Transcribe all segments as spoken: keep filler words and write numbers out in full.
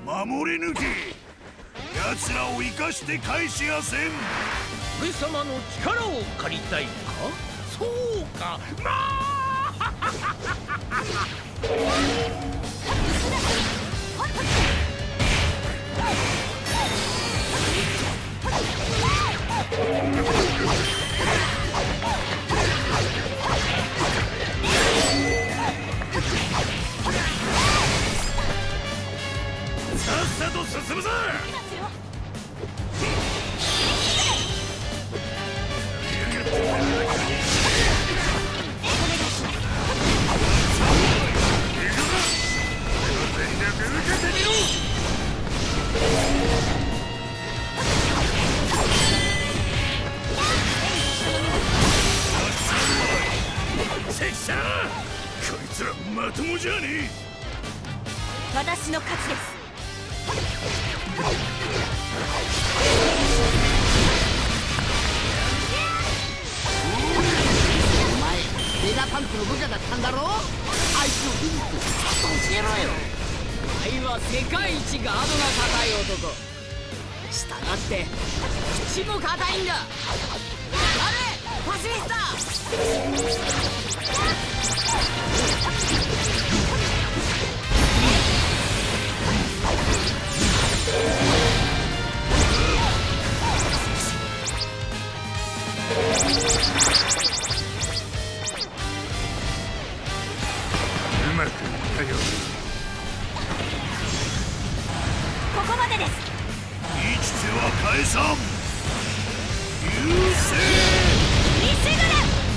守り抜け。奴らを生かして返しやせん。 上様の力を借りたいか。そうか、まあさっさと進むぞ。関さん、こいつらまともじゃねえ。 私の勝ちです。 お前ベガパンクの部下だったんだろ。あいつの技術ちょっと教えろよ。 あいは世界一ガードが硬い男。したがって口も硬いんだ。あれファシリスタうまくいったよ。 ここまでです。 生きては返さん。優勢西村。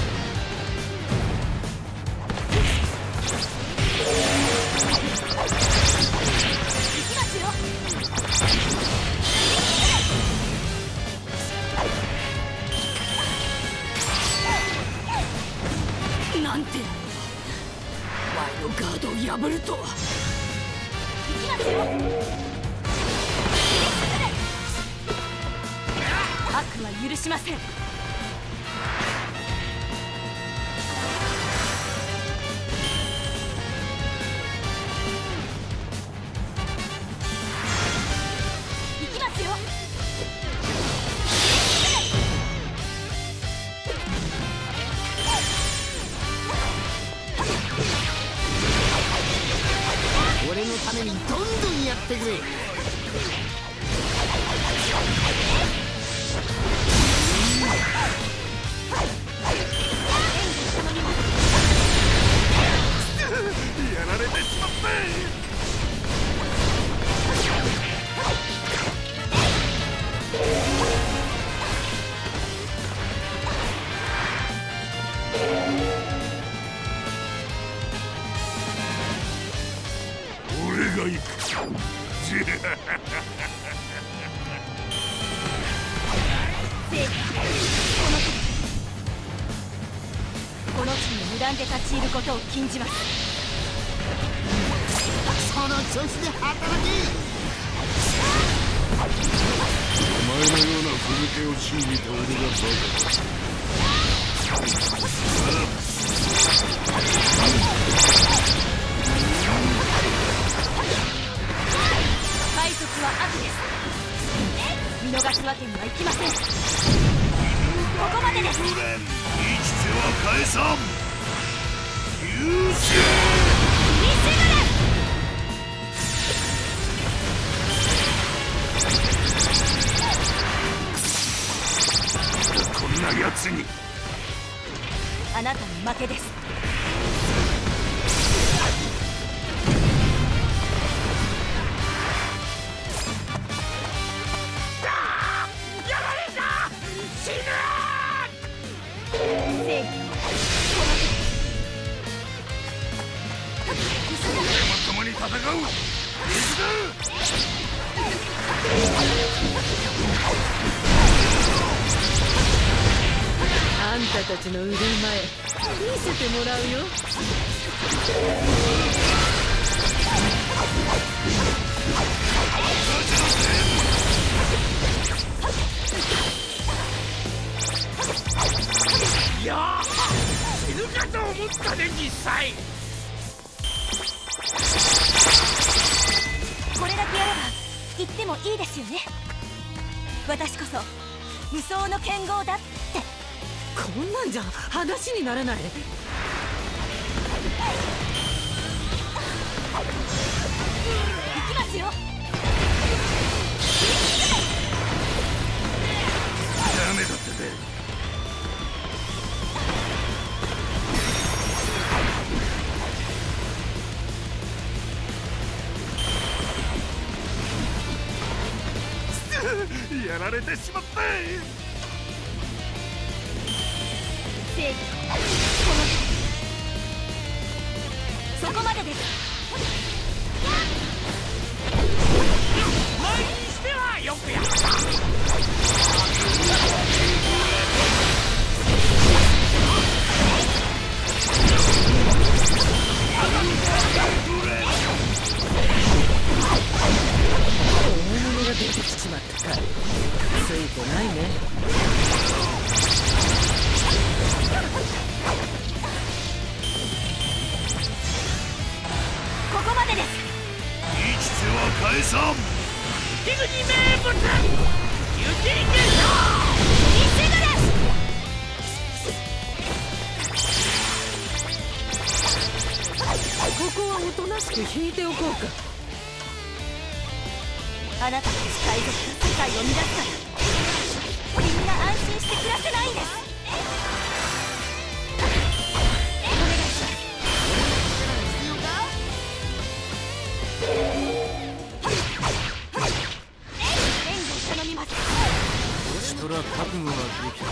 行きますよ。 なんてワイのガードを破るとは。 行きますよ。悪は許しません。行きますよ。 俺のためにどんどんやってくれ。 やられてしまった。俺が行く。 この地に無断で立ち入ることを禁じます。 その調子で働け。 お前のようなふぬけを信じて俺がバカ。 海賊は悪です。見逃すわけにはいきません。ここまでです。 生きては返さん。優勢西村。 こんな奴に。 あなたの負けです。 やられた。死ぬ。 正義俺も共に戦う。行くぞ。 あんたたちの腕前見せてもらうよ。 いやー、死ぬかと思ったね実際。 これだけやれば言ってもいいですよね。私こそ無双の剣豪だって。 こんなんじゃ話にならない。 行きますよ。 ダメだってべ。やられてしまった。 正義、このそこまでです。 前にしてはよくやった。 大物が出てきちまったか。ついてないね。 ここまでです。 生きては返さん。 雪国名物雪化粧石ぐれ。 ここはおとなしく引いておこうか。 あなたたち海賊が世界を乱すからみんな安心して暮らせないんです。お願いします。援護を頼みます。 人ら覚悟ができた。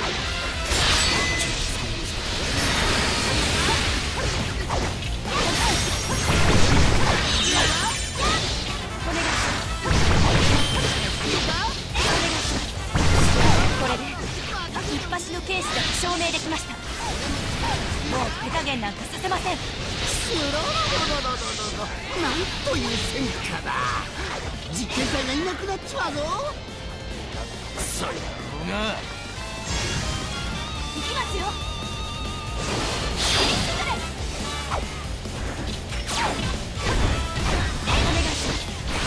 警視だと証明できました。もう手加減なんかさせません。 スローロロロロロロ、なんという戦果だ。実験体がいなくなっちまうぞ。 クソ野郎が。 行きますよ。お願いします。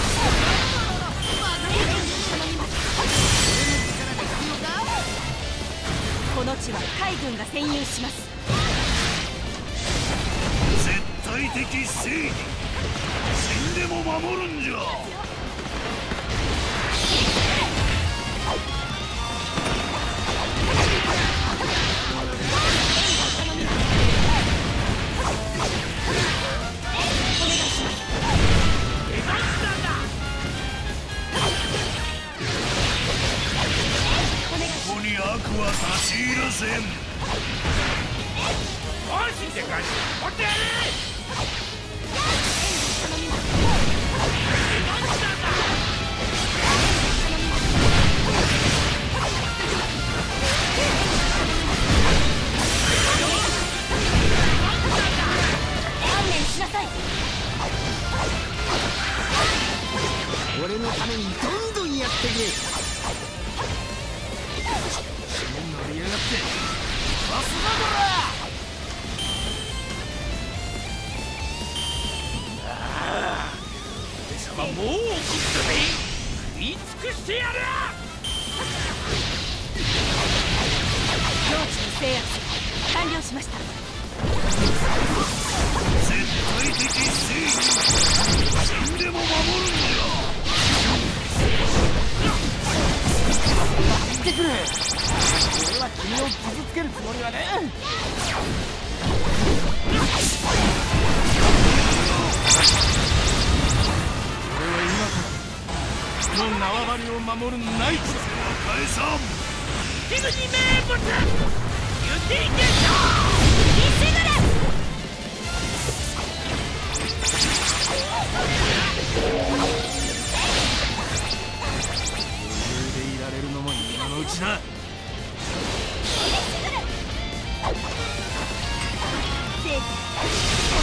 この地は海軍が占有します。 絶対的正義。死んでも守るんじゃ。ここに悪は立ち入らせん。 本心で返し持ってやれ。 観念しなさい。 俺のためにどんどんやってくれ。 乗りやがって。さすがだろ。 もう怒ったぜ。食い尽くしてやる。 領地の制圧完了しました。 絶対的正義。死んでも守るんじゃ。 待ってくれ。俺は君を傷つけるつもりはね。 の縄張りを守るナイツは返さん。 雪国名物雪化粧石ぐれ。 余裕でいられるのも今のうちだ。 正義、この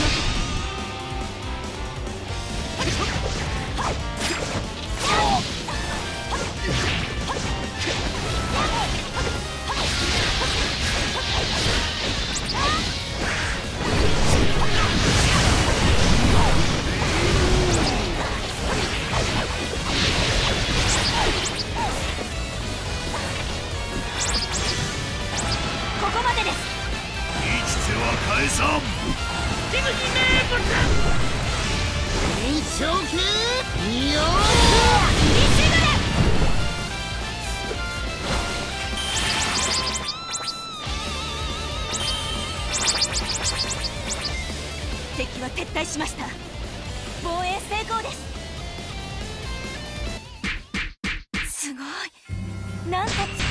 ジグニ名物延長系よー敵は撤退しました。防衛成功です。すごい。なんか